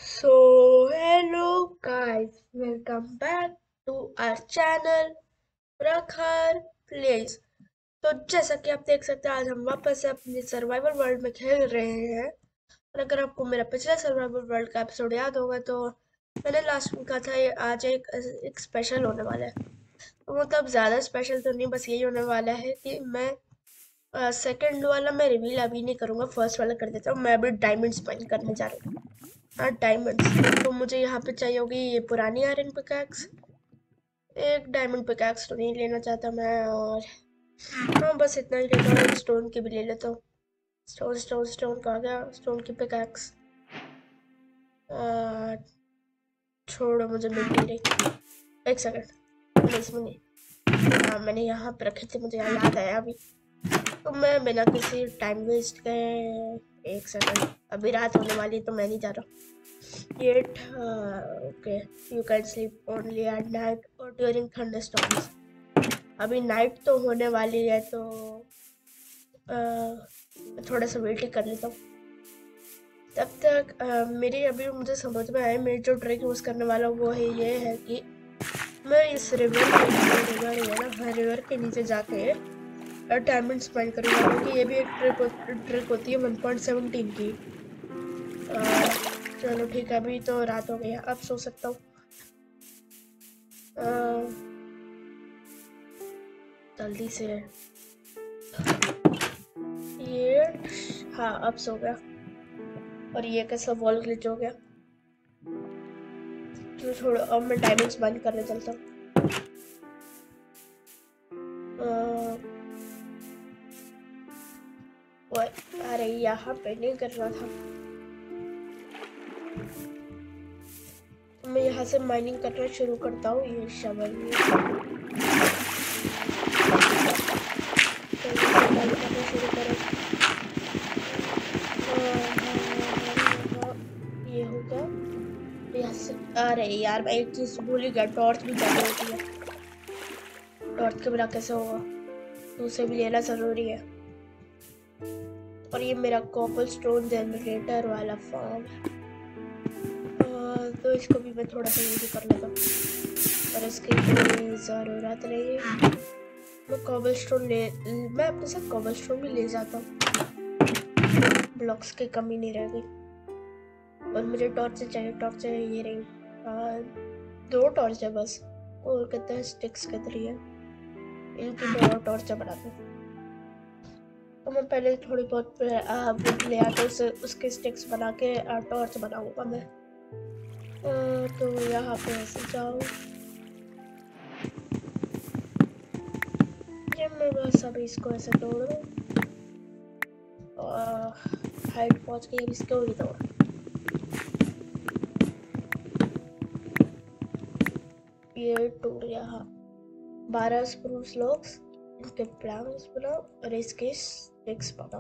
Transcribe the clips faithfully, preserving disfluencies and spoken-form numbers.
So, hello guys, welcome back to our channel Prakhar place. तो जैसा कि आप देख सकते हैं, आज हम वापस से अपने सर्वाइवल वर्ल्ड में खेल रहे हैं। और अगर आपको मेरा पिछला सर्वाइवल वर्ल्ड का एपिसोड याद होगा तो मैंने लास्ट में कहा था ये आज एक एक स्पेशल होने वाला है। तो मतलब ज़्यादा स्पेशल तो नहीं, बस यही होने वाला है कि मैं सेकंड वाला मैं रिवील अभी नहीं करूँगा, फर्स्ट वाला कर देता हूँ। मैं अभी डायमंड स्पाइन करने जा रहा हूँ। हाँ, डायमंड्स तो मुझे यहाँ पे चाहिए होगी ये पुरानी आयरन पिकैक्स। एक डायमंड पिकैक्स तो नहीं लेना चाहता मैं, और हाँ बस इतना ही लेता हूँ। स्टोन की भी ले लेता हूँ। स्टोन स्टोन स्टोन कहाँ गया? स्टोन की पिकैक्स छोड़ो, मुझे मिल नहीं रही। एक सेकंड, नहीं इसमें नहीं। हाँ मैंने यहाँ पे रखे थे, मुझे याद आया अभी। तो मैं बिना किसी टाइम वेस्ट के, एक सेकंड, अभी रात होने वाली तो मैं नहीं जा रहा। Yet, uh, okay, you can sleep only at night or during thunderstorms. अभी नाइट तो होने वाली है तो uh, थोड़ा सा वेट ही कर लेता हूँ। तब तक uh, मेरी अभी मुझे समझ में आया, मेरी जो ट्रिक यूज़ करने वाला वो है ये है कि मैं इस रिवर के नीचे, रिवर है ना, हाँ रिवर के नीचे जाके डायमंड स्पाइन करूँगा, क्योंकि ये भी एक ट्रिक ट्रिक होती है वन पॉइंट सेवनटीन की। uh, चलो ठीक है, अभी तो रात हो गई है, अब सो सकता हूँ। जल्दी से ये, हाँ अब सो गया। और ये कैसा वॉल ग्लिच हो गया? तो छोड़ो, अब मैं डायमंड्स बंद करने चलता हूँ। अरे यहाँ पे नहीं करना था। मैं यहाँ से माइनिंग करना शुरू करता हूँ। ये शवल करना शुरू करो। ये होगा यहाँ से। अरे यार मैं एक चीज भूल ही गया, टॉर्च भी चाहिए होती है। टॉर्च के बिना कैसे होगा? तो उसे भी लेना जरूरी है। और ये मेरा कॉपर स्टोन जनरेटर वाला फार्म है, तो इसको भी मैं थोड़ा सा यूज कर लेता हूँ, पर इसकी कोई ज़रूरत नहीं है। मैं कॉपर स्टोन ले मैं अपने साथ कॉपर स्टोन भी ले जाता हूँ, ब्लॉक्स की कमी नहीं रहेगी। और मुझे टॉर्च चाहिए, टॉर्च ये रही। आ, दो टॉर्च है बस, और कितने स्टिक्स कितनी है, इनकी दो और टॉर्च बनाते हैं। तो मैं पहले थोड़ी बहुत वुड ले आता हूँ, उसे उसके स्टिक्स बना के टॉर्च बनाऊंगा मैं। आ, तो यहाँ पे ऐसे जाओ, ये मैं बस अभी इसको ऐसे तोड़ दूँ और हाइट पहुँच गई, अब इसको भी तोड़। ये टूट गया। हाँ, बारह स्प्रूस लॉग्स, इनके प्लैंक्स बनाओ और इसके स्टिक्स बनाओ।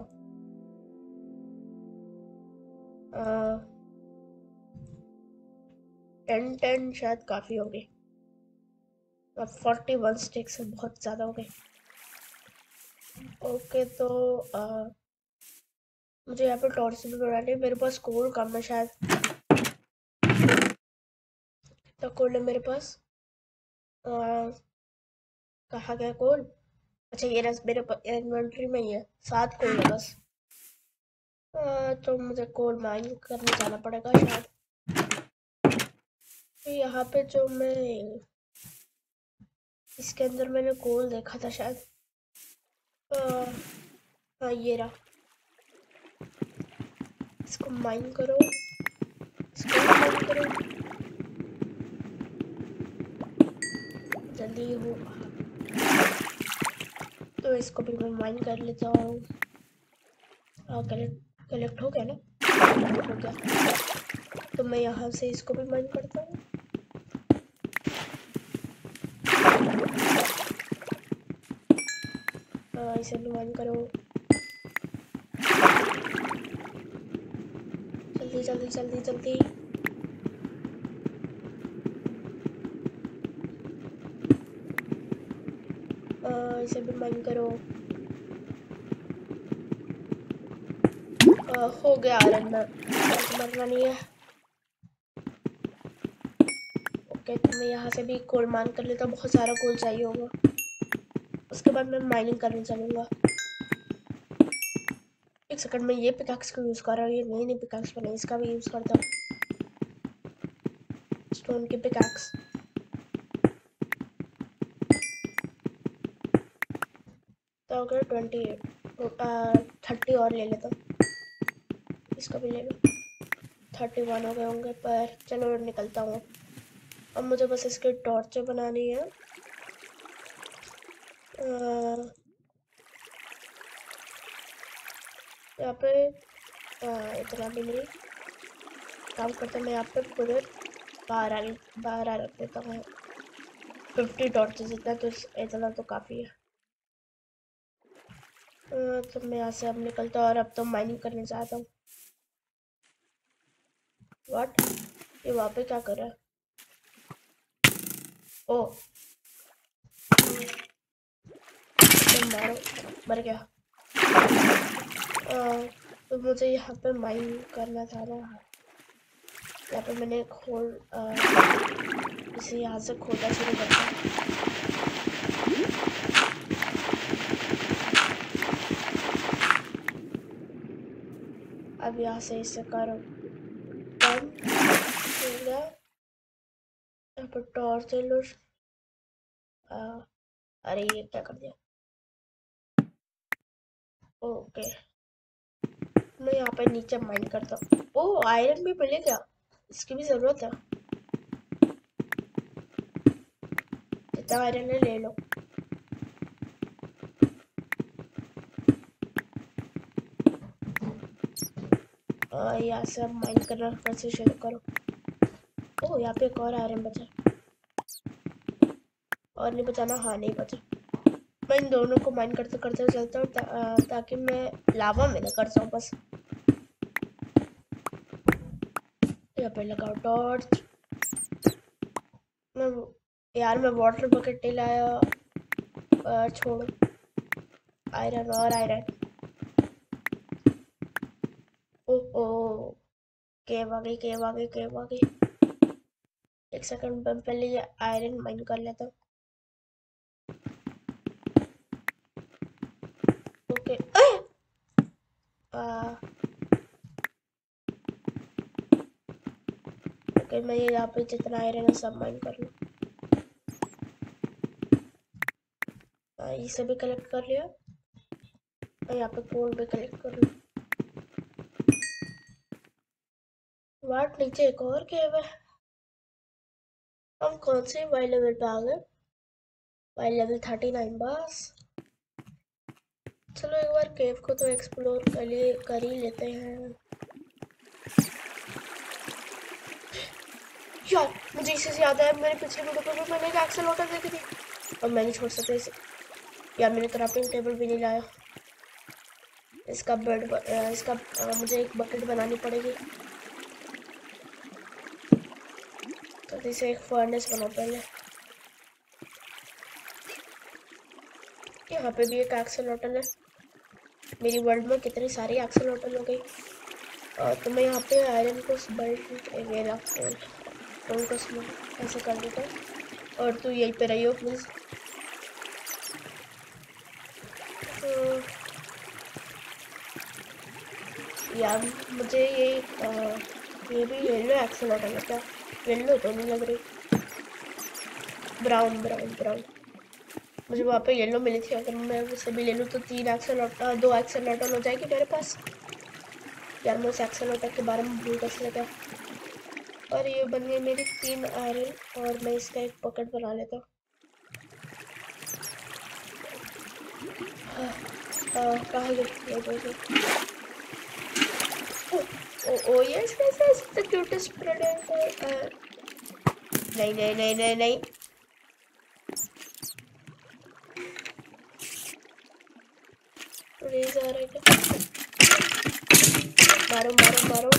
टेन टेन शायद काफ़ी हो गई, और फोर्टी वन स्टिक्स बहुत ज़्यादा हो गए। ओके तो आ, मुझे यहाँ पे टॉर्च भी बनानी है। मेरे पास कोल कम है शायद, तो कोल है मेरे पास। कहाँ गया कोल? अच्छा ये रस मेरे इन्वेंटरी में ही है, सात कोल है बस। आ, तो मुझे कोल माइन करने जाना पड़ेगा शायद। तो यहाँ पे जो मैं इसके अंदर मैंने कोल देखा था शायद, हाँ ये रहा। इसको माइन करो, इसको माइन करो, जल्दी हो। तो इसको भी मैं माइन कर लेता हूँ। कलेक्ट कलेक्ट हो गया ना? हो गया। तो मैं यहाँ से इसको भी माइन करता हूँ। इसे भी माइन करो, जल्दी जल्दी जल्दी जल्दी। आ, इसे भी माइन करो। आ, हो गया आयरन, मरना नहीं है। ओके, तो मैं यहाँ से भी कोल मान कर लेता हूँ, बहुत सारा कोल चाहिए होगा। उसके बाद मैं माइनिंग करने चलूँगा। एक सेकंड में ये पिकाक्स को यूज़ कर रहा हूँ, ये नई नई पिकाक्स बने, इसका भी यूज़ करता हूँ। स्टोन की पिकाक्स तो अगर ट्वेंटी एट थर्टी और ले लेता हूँ, इसका भी ले लो। थर्टी वन हो गए होंगे, पर चलो निकलता हूँ। अब मुझे बस इसकी टॉर्चें बनानी है। यहाँ पे आ, इतना भी नहीं काम करता, मैं यहाँ पे पूरे बारह बारह रख देता हूँ। फिफ्टी टॉर्चेस इतना तो इतना तो काफ़ी है। आ, तो मैं यहाँ से अब निकलता हूँ और अब तो माइनिंग करने चाहता हूँ। व्हाट, ये वहाँ पे क्या कर रहा है? ओ तो मारो, मर गया। आ, तो मुझे यहाँ पे माइन करना था ना, यहाँ पे मैंने खोल इसे यहाँ से खोदा शुरू करता हूँ। अब यहाँ से इसे करो डन हो गया। यहाँ पर टॉर्च लो। अरे ये क्या कर दिया? ओके, मैं यहाँ पे नीचे माइन करता हूँ। ओ आयरन भी मिले क्या? इसकी भी जरूरत है। जितना आयरन है ले लो। यहाँ से अब माइन करना फिर से शुरू करो। ओ यहाँ पे एक और आयरन बचा, और नहीं बचाना? हाँ नहीं बचा। मैं इन दोनों को माइन करते करते चलता हूँ ता, ताकि मैं लावा में ना कर जाऊँ बस। यहाँ पे लगाओ टॉर्च। मैं यार मैं वाटर बकेट नहीं लाया। छोड़ो, आयरन और आयरन। ओ ओ केव आ गई, केव आ गई, केव आ गई। एक सेकंड में पहले ये आयरन माइन कर लेता हूँ। ओके ओके, मैं ये यहाँ पे जितना आयरन है सब माइन कर लूँ। इसे भी कलेक्ट कर लिया और यहाँ पे कोल भी कलेक्ट कर लूँ। वाट नीचे एक और केव है। हम कौन से वाई लेवल पे आ गए? वाई लेवल थर्टी नाइन बस। चलो एक बार केव को तो एक्सप्लोर कर लिए कर ही लेते हैं। यार मुझे इसी से याद आया, मेरे पिछले वीडियो पर भी मैंने एक एक्सेल देखी थी और मैं नहीं छोड़ सकता इसे। यार मैंने क्राफ्टिंग टेबल भी नहीं लाया। इसका बेड इसका आ, मुझे एक बकेट बनानी पड़ेगी। तो इसे एक फर्नेस बनाओ पहले। यहाँ पे भी एक एक्सेल है। मेरी वर्ल्ड में कितनी सारी एक्सेल हो गई। आ, तो मैं यहाँ पे आयरन को बेल्ट मेरा फोन को ऐसे कर देता हूँ और तू यहीं पे रही हो प्लीज। तो यार मुझे ये आ, ये भी येलो एक्सेल है क्या? येलो तो नहीं लग रही, ब्राउन ब्राउन ब्राउन। मुझे वहाँ पे येलो मिली थी, अगर मैं उसे भी ले लूँ तो तीन एक्सेल दो एक्सेल हो जाएगी मेरे पास। यार मैं उस एक्सेल के बारे में भूल कैसे लगा। और ये बन गई मेरी तीन आयरन और मैं इसका एक पॉकेट बना लेता हूँ। कहाँ गई? Oh yes yes yes the cutest predator. नहीं नहीं नहीं नहीं नहीं, रेज आ रहा है क्या? मारो मारो मारो।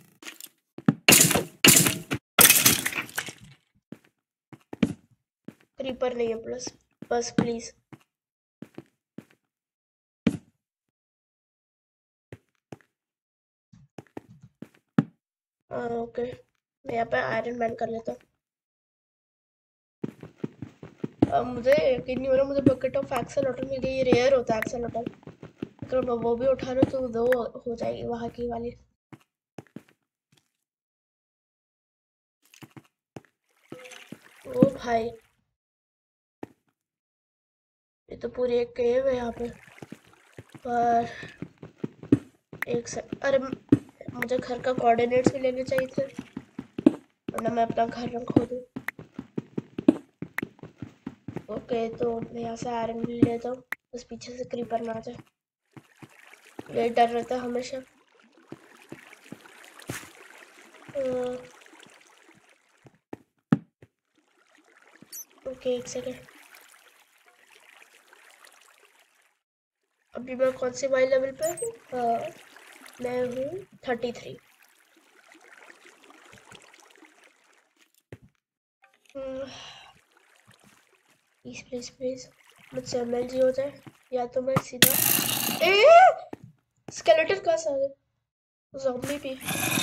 क्रीपर नहीं है प्लस, बस प्लीज। ओके, मैं यहाँ पे आयरन मैन कर लेता हूँ। अब मुझे यकीन नहीं हो रहा, मुझे बकेट ऑफ एक्सेलरेटर मिल गई। ये रेयर होता है एक्सेलरेटर, अगर मैं वो भी उठा लूँ तो दो हो जाएगी वहाँ की वाली। ओ भाई, ये तो पूरी एक केव है यहाँ पे। पर एक से अरे मुझे घर का कोऑर्डिनेट्स भी लेने चाहिए थे, वरना मैं अपना घर रंग खो दूँ। ओके, तो मैं यहाँ से आयरन भी लेता हूँ, बस पीछे से क्रीपर ना आ जाए, ये डर रहता है हमेशा। ओके एक सेकेंड, अभी मैं कौन से वाई लेवल पे हूँ? हाँ, मैं हूँ thirty three. Please please please मुझसे एम एल जी हो जाए, या तो मैं सीधा ए स्केलेटन कहाँ से आ गए? ज़ॉम्बी भी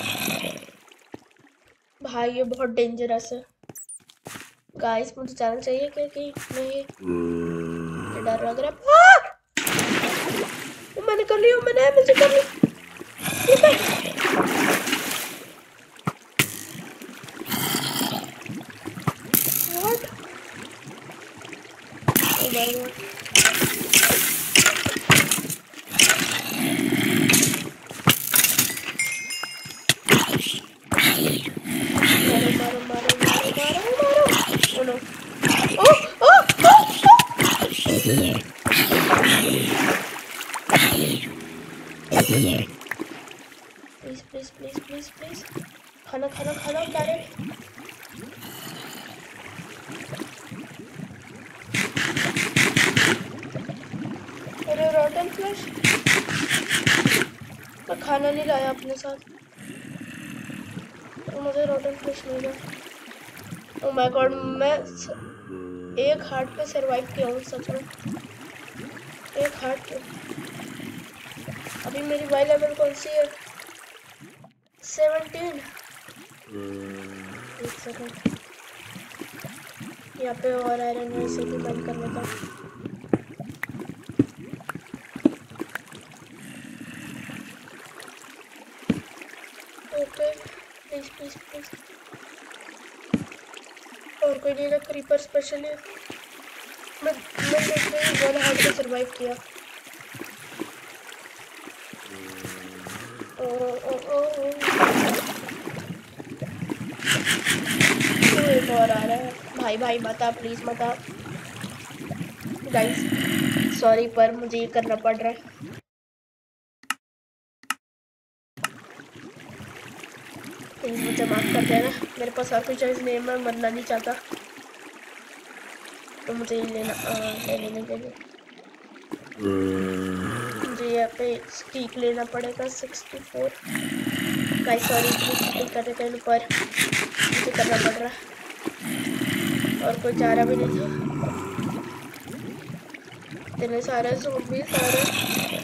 भाई, ये बहुत डेंजरस है गाइस, मुझे जाना चाहिए क्योंकि मैं ये डर लग रहा है। मैंने कर लिया, मैंने मुझे कर लिया। What? Oh my god. मारो मारो मारो मारो मारो मारो। Oh no. Oh oh oh oh. Please please please please please. खाना खाना खाना कैरेट। अरे रॉटन फ्लैश, मैं खाना नहीं लाया अपने साथ, तो मुझे रॉटन फ्लैश मिल गया। ओह माय गॉड, मैं एक हार्ट पे सरवाइव किया हूँ सच में, एक हार्ट पे। अभी मेरी वाई लेवल कौन सी है? सेवनटीन। एक सेकंड, यहाँ पे और आयरन है, इसे भी बंद कर लेता हूँ। ओके प्लीज प्लीज प्लीज, और कोई नहीं ना क्रीपर स्पेशली। मैं मैं लिटरली वन हार्ट पे सरवाइव किया। ओ ओ ओ ओ एक और आ रहा है। भाई भाई मत आ, प्लीज मत आ गाइस, सॉरी पर मुझे ये करना पड़ रहा है। प्लीज मुझे माफ कर देना, मेरे पास और कोई चॉइस नहीं है, मैं मरना नहीं चाहता, तो मुझे ये लेना ले लेने ले ले मुझे यहाँ पे स्टीक लेना पड़ेगा sixty four. Guys sorry please कर देते हैं, पर मुझे करना पड़ रहा है और कोई चारा भी नहीं था। इतने सारे ज़ॉम्बीज़ आ रहे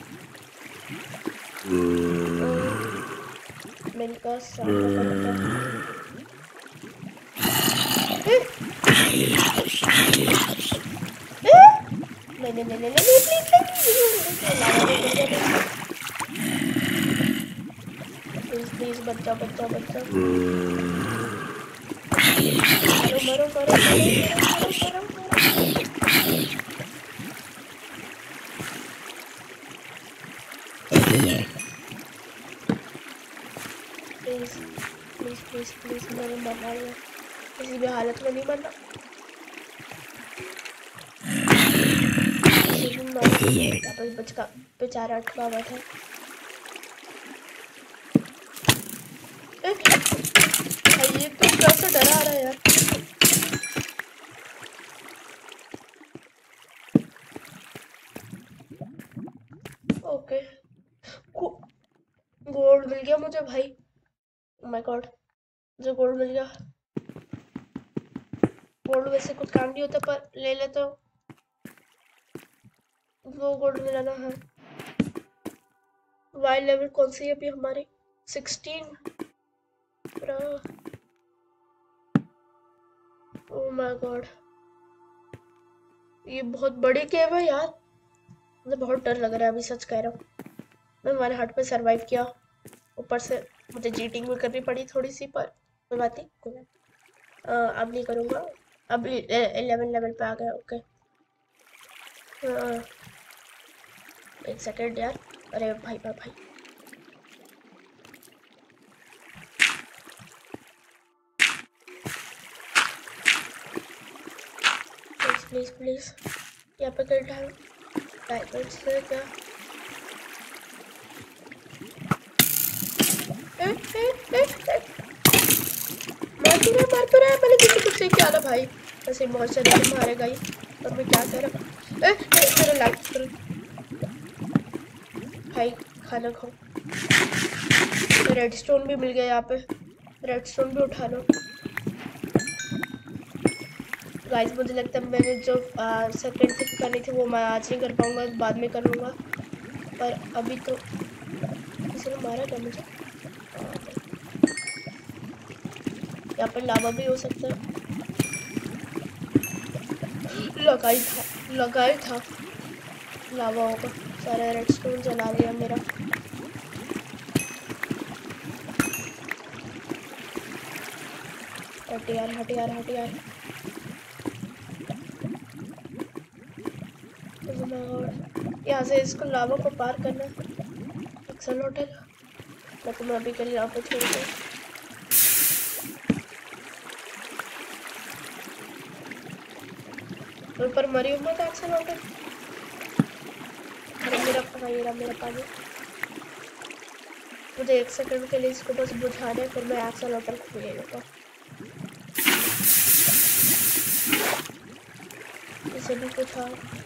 हैं, इनका सामना करना था। नहीं नहीं नहीं नहीं नहीं प्लीज प्लीज बच्चा बच्चा बच्चा मरो मरो मरो मरो प्लीज प्लीज प्लीज प्लीज मैंने मरना है, किसी भी हालत में नहीं मरना। बचका बेचारा अटका हुआ था। ये तो कैसे डरा रहा है यार। ओके गोल्ड मिल गया मुझे भाई, ओह माय गॉड मुझे गोल्ड मिल गया। गोल्ड वैसे कुछ काम नहीं होता पर ले लेता हूँ, वो गोल्ड मिलाना है। वाई लेवल कौन सी है अभी हमारी? सिक्सटीन। ओह माय गॉड ये बहुत बड़ी केव है यार, मुझे बहुत डर लग रहा है अभी, सच कह रहा हूँ। मैं हमारे हट पे सरवाइव किया, ऊपर से मुझे चीटिंग भी करनी पड़ी थोड़ी सी, पर कोई बात नहीं, कोई बात नहीं। अब नहीं करूँगा, अब इलेवन लेवल पे आ गया। ओके एक सेकेंड यार, अरे भाई भाई भाई प्लीज प्लीज प्लीज, यहाँ पे कहीं डाल डायमंड से क्या? ए, ए, ए, ए। मार तो रहा मार तो रहा है, मैंने किसी कुछ से क्या ना भाई, वैसे बहुत सारे मारेगा ही, और मैं क्या कर रहा? ए, ए, मेरा लाइफ भाई, खाना खाओ। रेडस्टोन भी मिल गया यहाँ पे, रेडस्टोन भी उठा लो। गाइस मुझे लगता है मैंने जो सेकंड थिंग करनी थी वो मैं आज नहीं कर पाऊंगा, बाद में कर लूँगा, पर अभी तो किसी ने मारा क्या मुझे? यहाँ पर लावा भी हो सकता है, लगाई था लगाई था लावा होगा। सारा रेडस्टोन जला दिया मेरा। हट यार हट यार हट यार, यहाँ से इसको लावा को पार करना है। एक्सल होटल, मैं तुम्हें अभी के लिए यहाँ पे छोड़ दूँ। ऊपर मरी हूँ मैं एक्सल होटल। अरे मेरा मेरा मेरा पानी, मुझे एक सेकंड के लिए इसको बस बुझा दे, फिर मैं एक्सल होटल को ले लेता हूँ। इसे भी बुझा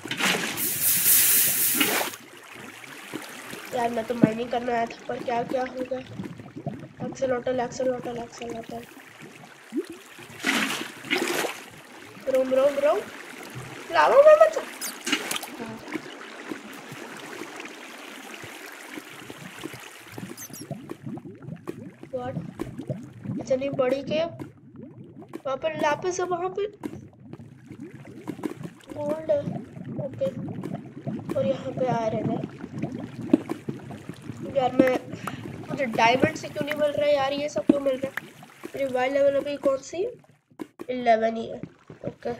यार, मैं तो माइनिंग करने आया था, पर क्या क्या हो गया? एक्सल होटल एक्सल होटल एक्सल होटल, रोम रोम रोम लावा में मत। व्हाट, इतनी बड़ी के वहाँ पर लापिस है, वहाँ पे गोल्ड है। ओके, और यहाँ पे आयरन है। यार मैं, मुझे डायमंड से क्यों नहीं मिल रहा है यार, ये सब क्यों मिल रहा है? मेरी वाइल्ड लेवल अभी कौन सी? इलेवन ही है। ओके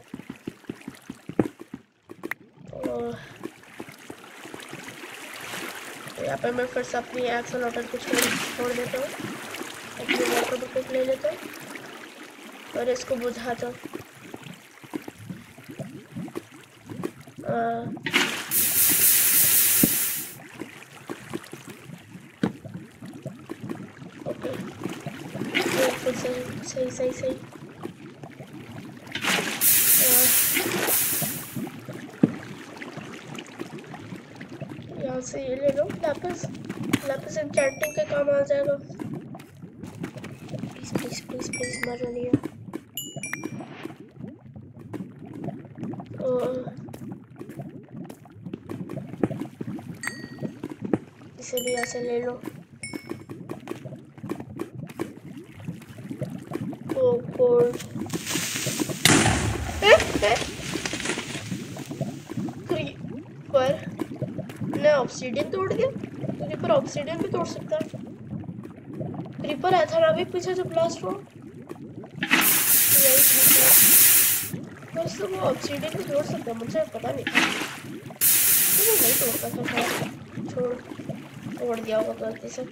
यहाँ पे मैं फिर से अपनी एक्सल होटल को छोड़ छोड़ देता हूँ, अपनी वाटर बकेट ले लेता हूँ और इसको बुझाता हूँ। ओके बिल्कुल सही सही सही सही। यहाँ से ये ले लो, लापिस लापिस एन्चेंटिंग के काम आ जाएगा। प्लीज प्लीज प्लीज प्लीज मर नहीं है। इसे भी ऐसे ले लो। ओ गोल्ड, क्रीपर ने ऑब्सीडियन तोड़ दिया। क्रीपर ऑब्सीडियन भी तोड़ सकता है। क्रीपर आया था ना अभी पीछे जो ब्लास्ट हुआ, यही था बस। तो वो ऑब्सीडियन भी तोड़ सकता है, मुझे पता नहीं था, तो वो नहीं तोड़ सकता था। छोड़, तोड़ दिया होगा गलती से।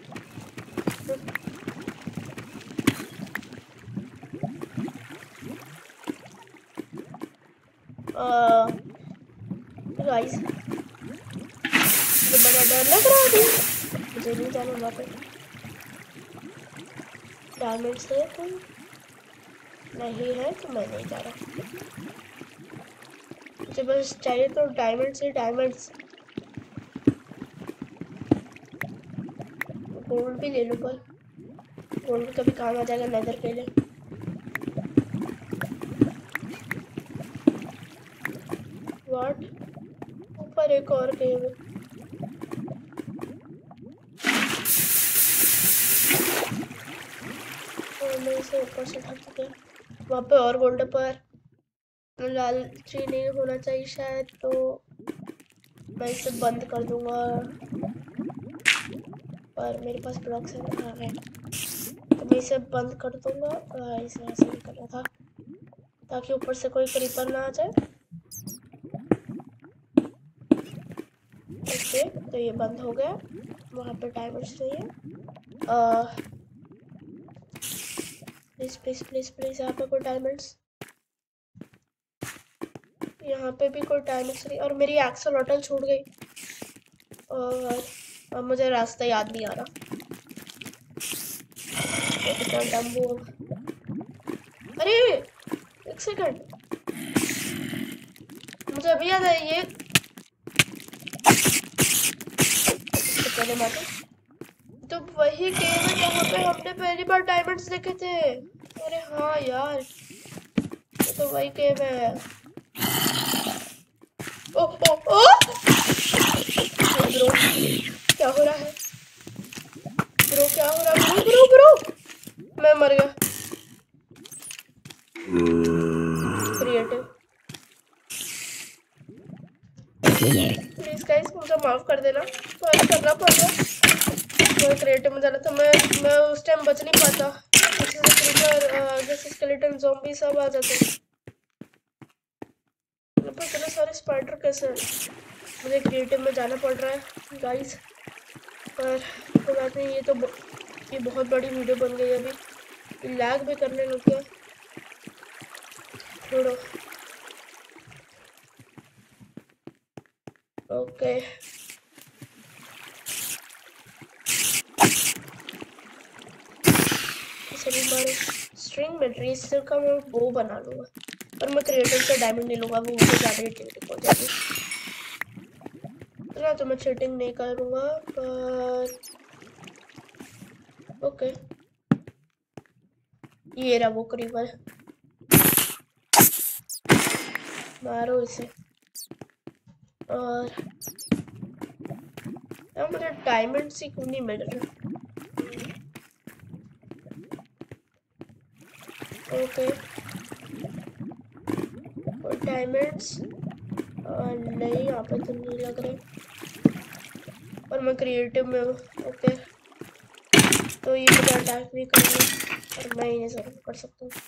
गाइस मुझे बड़ा डर लग रहा है अभी, मुझे नहीं जाना वहाँ पे। डायमंड्स है तो नहीं है, तो मैं नहीं जा रहा। मुझे बस चाहिए तो डायमंड्स ही डायमंड्स। गोल्ड भी ले लो, पर गोल्ड कभी काम आ जाएगा नेदर के लिए। व्हाट, ऊपर एक और केव है। और मैं इसे ऊपर से ढक गया, वहाँ पे और गोल्ड पर लालची नहीं होना चाहिए शायद, तो मैं इसे बंद कर दूंगा। पर मेरे पास ब्लॉक्स है, हाँ है, तो मैं इसे बंद कर दूंगा। इसे ऐसे नहीं करना था ताकि ऊपर से कोई क्रीपर ना आ जाए। ओके, तो ये बंद हो गया। वहाँ पे डायमंड्स नहीं है। प्लीज प्लीज प्लीज प्लीज, यहाँ पे कोई डायमंड्स, यहाँ पे भी कोई डायमंड्स नहीं। और मेरी एक्सलॉटल छूट गई और अब मुझे रास्ता याद नहीं आ रहा। अरे एक सेकंड, मुझे अभी याद है, ये पहले मारो। तो वही केव है जहाँ पे हमने पहली बार डायमंड्स देखे थे। अरे हाँ यार, ये तो वही केव है। ओ ओ ओ ब्रो, क्या हो रहा है ब्रो, क्या हो रहा है ब्रो ब्रो ब्रो, मैं मर गया। क्रिएटिव, प्लीज गाइस मुझे माफ कर देना, तो ऐसा करना पड़ रहा। मैं क्रिएटिव में जाना था, मैं मैं उस टाइम बच नहीं पाता। अच्छे से क्रीपर जैसे स्केलेटन ज़ॉम्बी सब आ जाते हैं। पर इतने सारे स्पाइडर कैसे, मुझे क्रिएटिव में जाना पड़ रहा है गाइस। पर कोई बात नहीं, ये तो ये बहुत बड़ी वीडियो बन गई अभी, लैग भी करने लग गया। छोड़ो, ओके सभी बारे स्ट्रिंग मैट्रिक्स का मैं वो बना लूँगा, पर मैं क्रिएटिव से डायमंड नहीं लूँगा, वो मुझे ज़्यादा चीटिंग हो जाएगी। ना तो मैं चीटिंग नहीं करूँगा, पर ओके। ये रहा वो क्रीपर, मारो इसे। और अब मुझे डायमंड से क्यों नहीं मिल रहा। ओके, और डायमंड्स नहीं यहाँ पे तो नहीं लग रहे, और मैं क्रिएटिव में हूँ। ओके, तो ये मुझे अटैक नहीं करेंगे और मैं इन्हें जरूर कर सकता हूँ।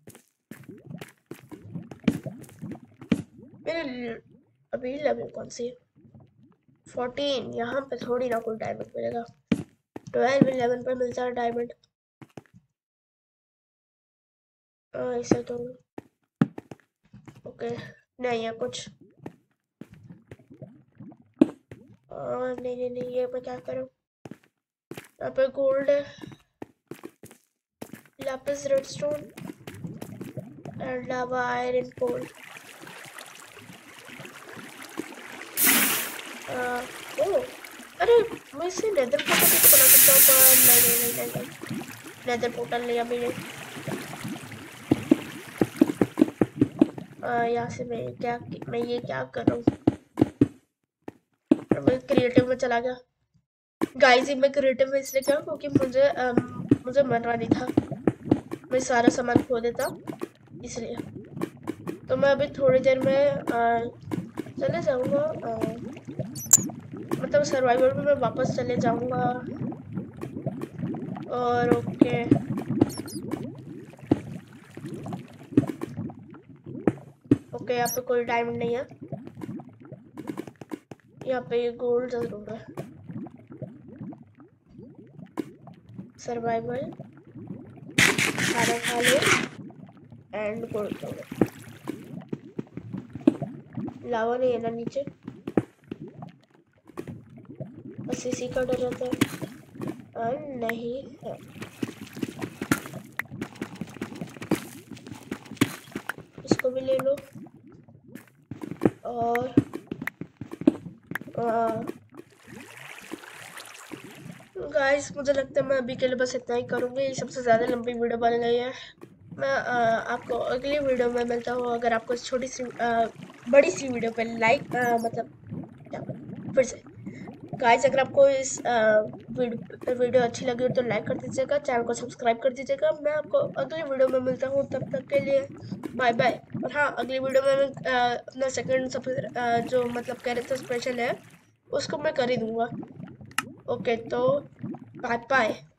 मेरे अभी लेवल कौन सी है, फोर्टीन। यहाँ पे थोड़ी ना कोई डायमंड मिलेगा, ट्वेल्व इलेवन पर मिलता है डायमंड। ऐसा तो ओके नहीं है कुछ। आ, नहीं नहीं नहीं, ये मैं क्या करूँ। यहाँ पे गोल्ड है, lapis redstone and lava iron coal. Oh अरे मैं इसे नेदर पोर्टल भी तो बना सकता हूँ, पर नहीं नहीं नहीं नहीं नेदर पोर्टल नहीं अभी नहीं। यहाँ से मैं क्या मैं ये क्या कर रहा हूँ, मैं क्रिएटिव में चला गया। गाइस मैं क्रिएटिव में इसलिए क्या, क्योंकि मुझे आ, मुझे मरना नहीं था, मैं सारा सामान खो देता इसलिए। तो मैं अभी थोड़ी देर में आ, चले जाऊँगा, मतलब सर्वाइवल में मैं वापस चले जाऊँगा। और ओके ओके, यहाँ पे कोई डायमंड नहीं है, यहाँ पे ये गोल्ड जरूर है। सर्वाइवल खाना खा लो एंड गोल्ड हो गया। लावा नहीं है ना नीचे, बस इसी का डर रहता है। नहीं है, इसको भी ले लो। और गाइस मुझे लगता है मैं अभी के लिए बस इतना ही करूँगी, ये सबसे ज़्यादा लंबी वीडियो बन गई है। मैं आ, आपको अगली वीडियो में मिलता हूँ। अगर आपको इस छोटी सी आ, बड़ी सी वीडियो पे लाइक मतलब क्या फिर से गाइस अगर आपको इस वीडियो वीडियो अच्छी लगी हो तो लाइक कर दीजिएगा, चैनल को सब्सक्राइब कर दीजिएगा। मैं आपको अगली वीडियो में मिलता हूँ, तब तक के लिए बाय बाय। और हाँ, अगली वीडियो में मैं आ, अपना सेकंड सब जो मतलब कैरेक्टर स्पेशल है उसको मैं कर ही दूंगा। ओके तो बाय बाय।